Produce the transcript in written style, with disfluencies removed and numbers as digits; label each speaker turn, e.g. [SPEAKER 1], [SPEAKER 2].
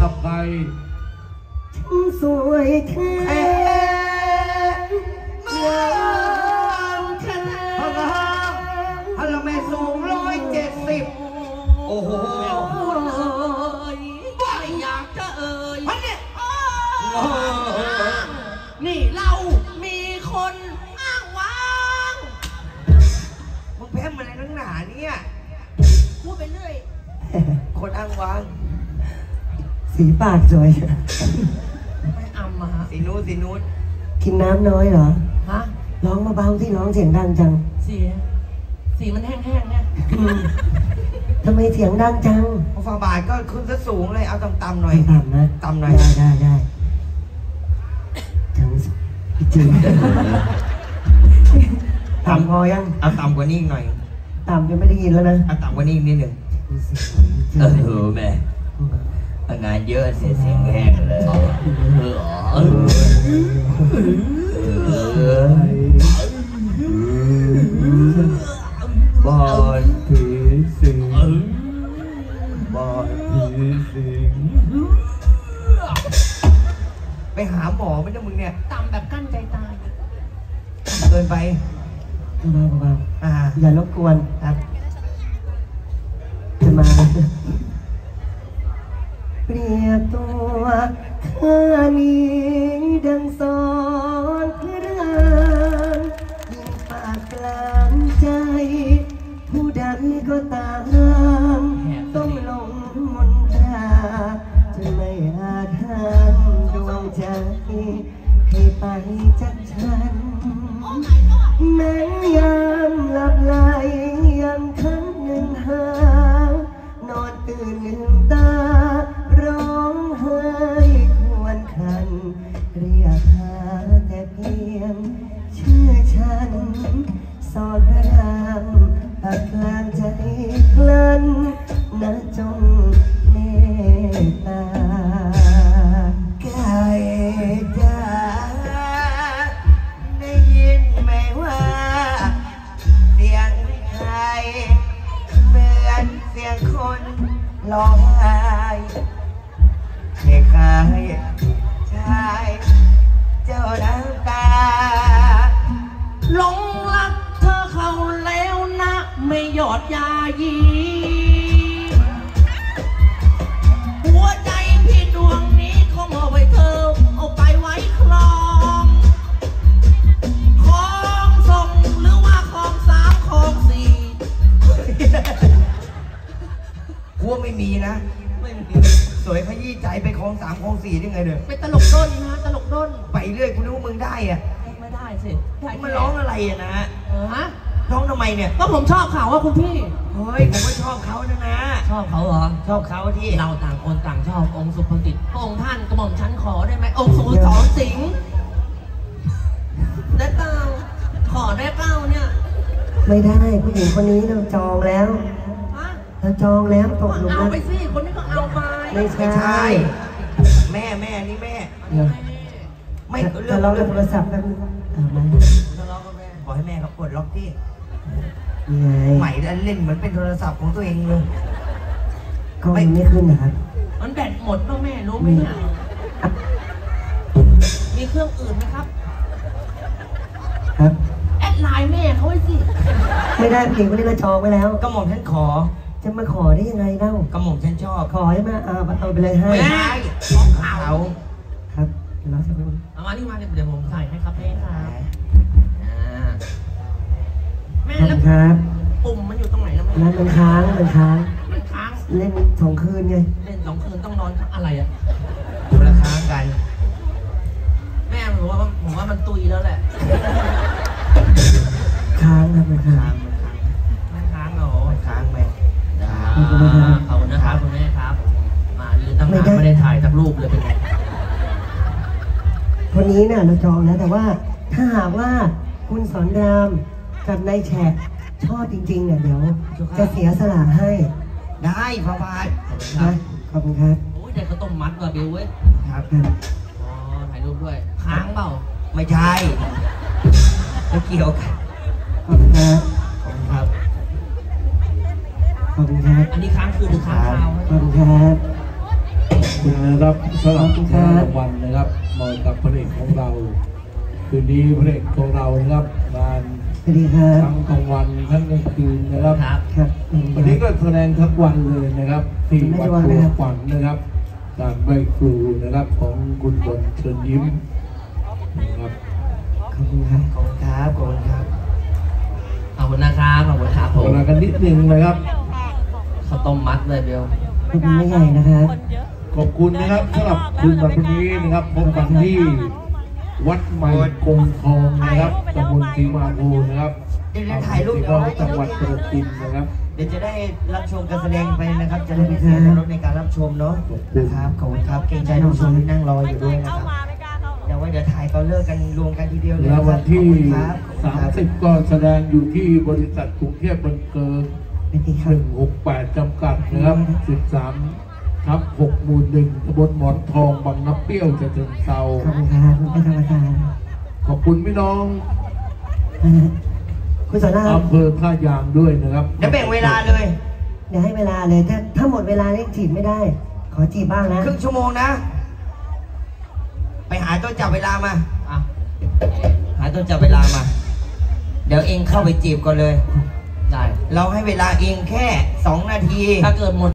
[SPEAKER 1] กับใคร
[SPEAKER 2] สวยแท้งามแท้พลังแม่สูง170โอ้โห
[SPEAKER 3] ไม่อยากจะเอ่ยนี่เรามีคนอ้างว้าง
[SPEAKER 2] มึงแพ้มันอะไรนักหนาเนี่ย
[SPEAKER 3] พูดไปเรื่อย
[SPEAKER 2] คนอ้างว้าง
[SPEAKER 4] สีปากสวย
[SPEAKER 3] ไม่อำมา
[SPEAKER 2] สีนู้ด
[SPEAKER 4] กินน้ำน้อยเหรอ
[SPEAKER 3] ฮะ
[SPEAKER 4] ร้องเบาๆที่ร้องเสียงดังจัง
[SPEAKER 3] สีมันแห้งๆเนี่ย
[SPEAKER 4] ทำไมเสียงดังจัง
[SPEAKER 2] ฝาบาทก็ขึ้นซะสูงเลยเอาต่ำๆหน่อย
[SPEAKER 4] ต่ำนะ
[SPEAKER 2] ต่ำหน่อย
[SPEAKER 4] ได้จังจริงต่ำพอยัง
[SPEAKER 2] เอาต่ำกว่านี้หน่อย
[SPEAKER 4] ต่ำจนไม่ได้ยินแล้วนะ
[SPEAKER 2] เอาต่ำกว่านี้นิดหนึ่งแม่งานเยอะเสียงแห้งเลยบอลผีสิงบอลผีสิงไปหาหมอไม่ได้มึงเนี่ย
[SPEAKER 3] ต่ำแบบกั้นใจตาย
[SPEAKER 2] เกินไป
[SPEAKER 4] เบาๆอย่ารบกวนครับจะมาเปรียบตัวข้านี้ดังสอนพระรามยิ่งปากกลางใจผู้ใดก็ตามต้องลงมนตราจะไม่อาจห้ามดวงใจให้ไปจากฉันแม้ยามหลับไหลยังคันหนึ่งหานอนตื่นลืมตาร้องไห้ควรคันเรียกหาแต่เพียงชื่อฉันสอนพระรามปากกลางใจพลันนะจงเมตตา
[SPEAKER 2] ไก่จ้าได้ยินไหมว่าเสียงใครเหมือนเสียงคนร้องไห้คล้ายชายเจ้าน้ำตา
[SPEAKER 3] หลงรักเธอเขาแล้วนะไม่หยอดยายีหัวใจพี่ดวงนี้คงเอาไว้เธอเอาไปไว้ครองของส่งหรือว่าของ3ของ4
[SPEAKER 2] หัวไม่มีนะไม่มีสวยขยี้ใจไปของ3ของ4ได้ไงเด้อ
[SPEAKER 3] เป็นตลกด้นนะตลกด้น
[SPEAKER 2] ไปเรื่อยคุณรู้มึงได้อะ
[SPEAKER 3] ไม่ได้สิ
[SPEAKER 2] มันร้องอะไรอะนะ
[SPEAKER 3] ฮะ
[SPEAKER 2] ร้องทำไมเนี่ย
[SPEAKER 3] ก็ผมชอบเขาว่าคุณพี่
[SPEAKER 2] เฮ้ยผมก็ชอบเขานะ
[SPEAKER 3] ชอบเขาเหรอ
[SPEAKER 2] ชอบเขาที่
[SPEAKER 3] เราต่างคนต่างชอบองค์สุภกิจพระองค์ท่านกระหม่อมชั้นขอได้ไหมองค์สุสอนสิงห์ได้เปล่าขอได้เปล่าเนี่ย
[SPEAKER 4] ไม่ได้ผู้หญิงคนนี้เราจองแล้วเราจองแล้วตกลง
[SPEAKER 3] เอาไปสิคนนี้ก็เอาไป
[SPEAKER 4] ไม่ใช่
[SPEAKER 2] แม่นี่แม่ไม่
[SPEAKER 4] จะลองโทรศัพท์กันมา
[SPEAKER 2] จะลองกับแม่ขอให้แม่เขากดล็อกที่
[SPEAKER 4] ให
[SPEAKER 2] ม่เล่นเหมือนเป็นโทรศัพท์ของตัวเองเลย
[SPEAKER 4] ก็ไม่ขึ้นนะครับ
[SPEAKER 3] มันแบตหมดป่ะแม่รู้ไหมเนี่ยมีเครื่องอื่นไหมครับแอดไลน์แม่เขาไว้สิ
[SPEAKER 4] ไม่ได้ผู้หญิงคนนี้เราจองไว้แล้ว
[SPEAKER 2] ก็หม่อมฉันขอ
[SPEAKER 4] จะมาขอได้ยังไงเล่าก
[SPEAKER 2] ระหม่อมฉันชอบ
[SPEAKER 4] ขอให้มาเอาไปเลยให้
[SPEAKER 2] ไม่ได้ของเขา
[SPEAKER 4] ครับเราจะไป
[SPEAKER 3] เอามานี่มาเดี๋ยวผมใส่ให้ครับแม่ครับแม่แล้วปุ่มมันอยู่ตรงไหนแล้วแม่
[SPEAKER 4] นั่นมันค้าง
[SPEAKER 3] มันค้าง
[SPEAKER 4] เล่น2 คืนไง
[SPEAKER 3] เล่น2 คืนต้องนอนอะไรอะ
[SPEAKER 2] คนละค้างกัน
[SPEAKER 3] แม่ผมว่ามันตุยแล้วแหละ
[SPEAKER 4] ค้างครับมันค้าง
[SPEAKER 3] มันค้างเหรอ
[SPEAKER 2] ค้างไหม
[SPEAKER 3] ขอบคุณนะครับคุณแม่ครับมายืนตั้งนานไม่ได้ถ่ายสักรูปเลยเป็นไง
[SPEAKER 4] คนนี้เนี่ยเราจองแล้วแต่ว่าถ้าหากว่าคุณสอนรามกับนายแฉกชอบจริงๆเนี่ยเดี๋ยวจะเสียสละให้
[SPEAKER 2] ได้พระบาท
[SPEAKER 4] นะขอบคุณครับ
[SPEAKER 3] โอ้ยได้ข้าวต้มมัดว่ะเบลเว้ย
[SPEAKER 2] ครับ
[SPEAKER 3] อ๋อถ่ายรูปด้วยค้างเปล่า
[SPEAKER 2] ไม่ใช่ไม่เกี่ยวกัน
[SPEAKER 4] ขอบคุณครับ
[SPEAKER 2] ครับ
[SPEAKER 4] ขอบคุณครับ
[SPEAKER 3] อันนี้ค้างคืนหรือค้างคราว
[SPEAKER 4] ขอบคุณครับ
[SPEAKER 1] คุณนะครับสำหรับทุกรางวัลนะครับเหมาะกับพระเอกของเราคืนนี้พระเอกของเรานะครับงาน
[SPEAKER 4] สวัสดีครับ
[SPEAKER 1] ทั้งกลางวันทั้งกลางคืนนะครับ
[SPEAKER 4] ครับ
[SPEAKER 1] วันนี้ก็แสดงทั้งวันเลยนะครับที่วัดครูขวัญนะครับการไหว้ครูนะครับของคุณบนเชิญยิ้มนะครับ
[SPEAKER 4] ขอบคุณครับ
[SPEAKER 2] ขอบคุณครับขอบคุณครับ
[SPEAKER 3] ขอบคุณนะครับขอบคุณครับผ
[SPEAKER 1] ขอ
[SPEAKER 3] ม
[SPEAKER 1] เวลากันนิดนึงนะครับ
[SPEAKER 3] ข้าวต้มมัดเลยเบล
[SPEAKER 4] ขอบคุณไม่ใหญ่นะครับ
[SPEAKER 1] ขอบคุณนะครับสำหรับคืนวันนี้นะครับพบกันที่วัดใหม่กงทองนะครับตำบลศรีมาภูนะครับ
[SPEAKER 2] เดี๋ยวถ่ายรูป
[SPEAKER 1] อำเภอศรีจังหวัดประจิตรนะครับ
[SPEAKER 2] เดี๋ยวจะได้รับชมการแสดงไปนะครับ จะได้ไม่เสียรถในการรับชมเนาะนะครับขอบคุณครับเกรงใจผู้ชมที่นั่งรออยู่ด้วยนะครับเดี๋ยวถ่ายตอนเลิกกันรวมกันทีเดียวเลย
[SPEAKER 1] แล้ววันที่
[SPEAKER 2] ขอบคุณครับขอบคุณครับ
[SPEAKER 1] 30 ก็แสดงอยู่ที่บริษัทกรุงเทพบันเกิง
[SPEAKER 4] สวัสดีครับ
[SPEAKER 1] 168 จำกัดนะครับ 13/6 หมู่ 1 ตำบลหมอนทองบางน้ำเปรี้ยวจะเชิงเซา
[SPEAKER 4] ขอบคุณครับคุณประธาน
[SPEAKER 1] ขอบคุณพี่น้อง
[SPEAKER 4] คุณสอนราม
[SPEAKER 1] อำเภอท่ายางด้วยนะครับ
[SPEAKER 2] เดี๋ยวแบ่งเวลาเลย
[SPEAKER 4] เดี๋ยวให้เวลาเลยถ้าหมดเวลานี่จีบไม่ได้ ขอจีบบ้างนะ
[SPEAKER 2] ครึ่งชั่วโมงนะ ไปหาตัวจับเวลามา
[SPEAKER 3] อ่ะ
[SPEAKER 2] หาตัวจับเวลามา เดี๋ยวเองเข้าไปจีบก่อนเลย
[SPEAKER 3] ได้
[SPEAKER 2] เราให้เวลาเองแค่ 2 นาที
[SPEAKER 3] ถ้าเกิดหมด